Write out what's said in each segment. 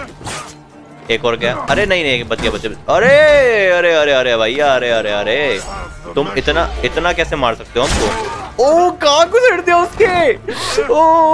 एक और क्या? अरे नहीं नहीं, बच गया बच गया। अरे अरे अरे अरे भैया, अरे अरे अरे, तुम इतना कैसे मार सकते हो हमको? ओ कहाँ घुसेड़ दिया उसके।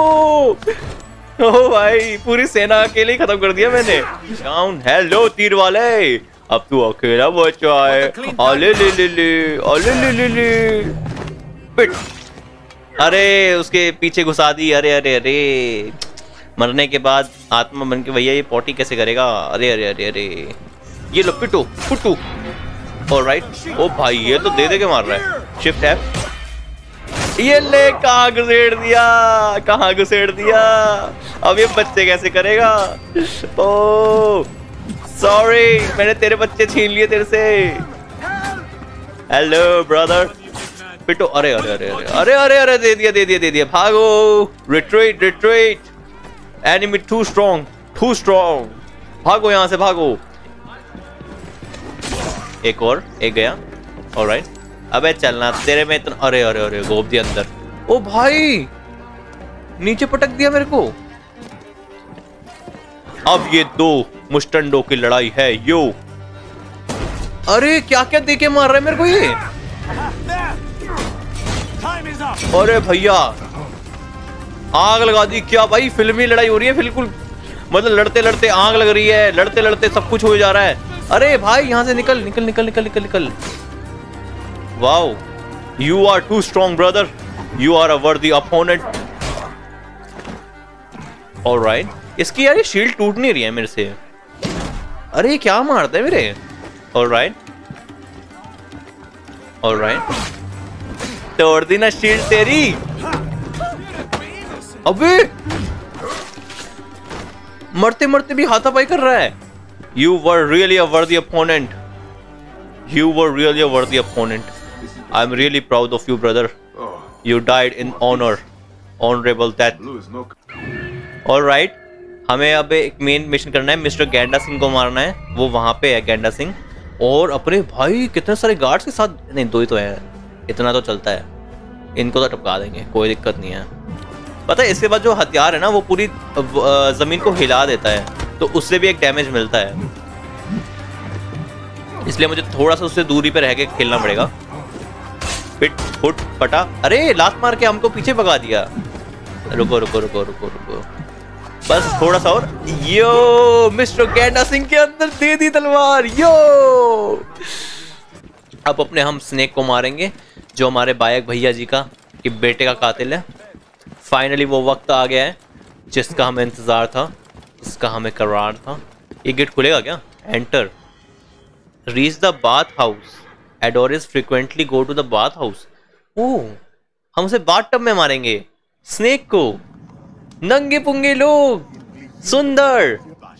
ओ भाई, पूरी सेना अकेले ही खत्म कर दिया मैंने। डाउन। हेलो तीर वाले, अब तू अकेला बचा है। अले ले ले ले, अले ले ले ले, पिट। अरे उसके पीछे घुसा दी। अरे अरे अरे, मरने के बाद आत्मा बन के भैया ये पॉटी कैसे करेगा? अरे अरे अरे अरे, ये लो पिटो पुटू। ऑलराइट। ओ भाई ये तो दे के मार रहा है। शिफ्ट है। ये ले, कहाँ घुसेड़ दिया, कहाँ घुसेड़ दिया। अब ये बच्चे कैसे करेगा? ओ सॉरी, मैंने तेरे बच्चे छीन लिए तेरे से। हेलो ब्रदर, पिटो। अरे अरे अरे अरे अरे अरे अरे, दे दिया दे दिया दे दिया। भागो, retreat retreat, enemy too strong, too strong. भागो यहां से, भागो। एक और, एक गया। ऑलराइट। अबे चलना तेरे में इतना। अरे अरे अरे, गोप दिया अंदर। ओ भाई, नीचे पटक दिया मेरे को। अब ये दो मुस्टंडों की लड़ाई है यो। अरे क्या क्या देके मार रहा है मेरे को ये। अरे भैया, आग लगा दी क्या भाई? फिल्मी लड़ाई हो रही है बिल्कुल, मतलब लड़ते लड़ते आग लग रही है, लड़ते लड़ते सब कुछ हो जा रहा है। अरे भाई यहाँ से निकल निकल निकल निकल निकल निकल। Wow, you are too strong brother, you are a worthy opponent. Alright. इसकी यार ये शील्ड टूट नहीं रही है मेरे से। अरे क्या मारता है मेरे। ऑलराइट ऑलराइट, तोड़ दी ना शील्ड तेरी। अबे मरते मरते भी हाथापाई कर रहा है। You were really a worthy opponent. You were really a worthy opponent. I'm really proud of you, brother. You died in honor, honorable death. All right. हमें अब एक मेन मिशन करना है। मिस्टर गैंडा सिंह को मारना है, वो वहां पे है गैंडा सिंह। और अपने भाई कितने सारे गार्ड्स के साथ, नहीं दो ही तो है, इतना तो चलता है। इनको तो टपका देंगे, कोई दिक्कत नहीं है। पता है इसके बाद जो हथियार है ना, वो पूरी जमीन को हिला देता है, तो उससे भी एक डैमेज मिलता है। इसलिए मुझे थोड़ा सा उससे दूरी पे रह के खेलना पड़ेगा। पिट फुट पटा। अरे लात मार के हमको पीछे भगा दिया। रुको रुको रुको रुको रुको, बस थोड़ा सा और। यो, मिस्टर गैंडा सिंह के अंदर दे दी तलवार। यो, अब अपने हम स्नेक को मारेंगे, जो हमारे बायक भैया जी का कि बेटे का कातिल है। फाइनली वो वक्त आ गया है जिसका हमें इंतजार था, जिसका हमें करार था। ये गेट खुलेगा क्या? Enter. Reach the bath house. Adoris frequently go to the bath house. Oh, हम उसे बाथ टब में मारेंगे स्नेक को। नंगे पुंगे लोग, सुंदर।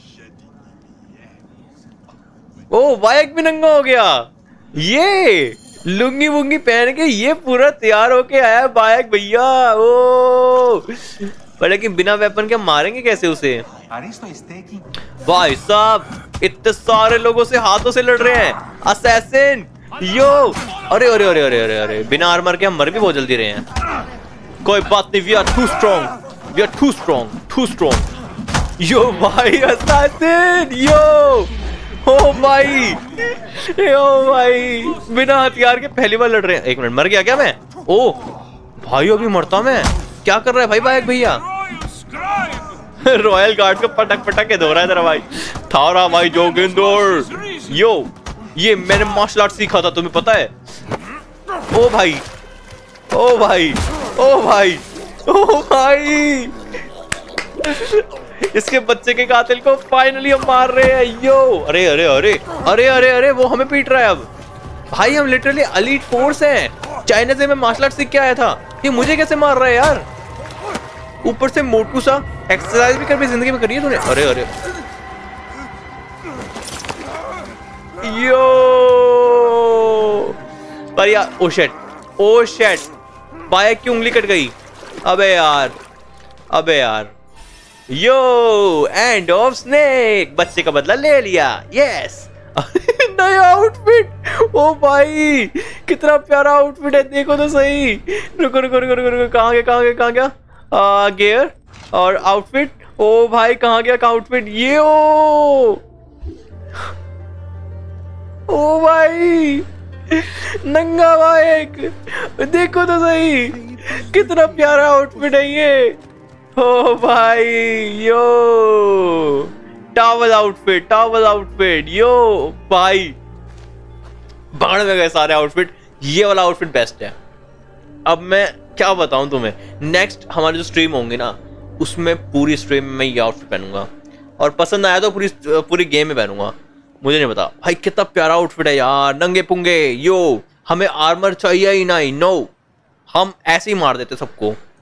ओ बायक भी नंगा हो गया। ये लुंगी वुंगी पहन के ये पूरा तैयार होके आया बायक भैया। ओ पर लेकिन बिना वेपन के मारेंगे कैसे उसे? भाई साहब, इतने सारे लोगों से हाथों से लड़ रहे हैं। असैसिन। यो, अरे अरे अरे अरे अरे अरे, बिना आर्मर के हम मर भी बहुत जल्दी रहे हैं। कोई बात नहीं, we are too strong, we are too strong, too strong. Yo भाई असैसिन, यो। ओ भाई, ओ भाई, बिना हथियार के पहली बार लड़ रहे हैं। एक मिनट, मर गया क्या मैं? ओ भाई, अभी मरता मैं। क्या कर रहा है भाई बायक भैया? रॉयल गार्ड को पटक पटक के धो रहा है तेरा भाई। थारा भाई जोगिंदर। यो, ये मैंने मार्शल आर्ट सीखा था, तुम्हें पता है? ओ भाई, ओ भाई, ओ भाई, ओ भाई, इसके बच्चे के कातिल को फाइनली हम मार रहे हैं। यो, अरे अरे अरे अरे अरे अरे, वो हमें पीट रहा है अब। भाई हम लिटरली एलीट फोर्स हैं। चाइना से मैं मार्शल आर्ट सीख के आया था, ये मुझे कैसे मार रहा है यार? ऊपर से मोटू सा। एक्सरसाइज भी कभी जिंदगी में करी है तूने? अरे अरे, यो पर यार, oh shit, oh shit, Bayek की उंगली कट गई। अबे यार, अबे यार। Yo, end of snake. बच्चे का बदला ले लिया। यस। नया आउटफिट। ओ भाई, कितना प्यारा आउटफिट है, देखो तो सही। रुको रुको रुको रुको रुको, कहाँ गया कहाँ गया कहाँ गया? गियर और आउटफिट। ओ भाई कहाँ गया आउटफिट ये ओ भाई नंगा बाइक, देखो तो सही कितना प्यारा आउटफिट है ये। ओ भाई यो टॉवल आउटफिट यो भाई, भाड़ में गए सारे आउटफिट। ये वाला आउटफिट बेस्ट है। अब मैं क्या बताऊं तुम्हें, नेक्स्ट हमारे जो स्ट्रीम होंगे ना उसमें पूरी स्ट्रीम में मैं ये आउटफिट पहनूंगा, और पसंद आया तो पूरी गेम में पहनूंगा। मुझे नहीं पता भाई, कितना प्यारा आउटफिट है यार, नंगे पुंगे यो। हमें आर्मर चाहिए ही नहीं, नो, हम ऐसे ही मार देते सबको।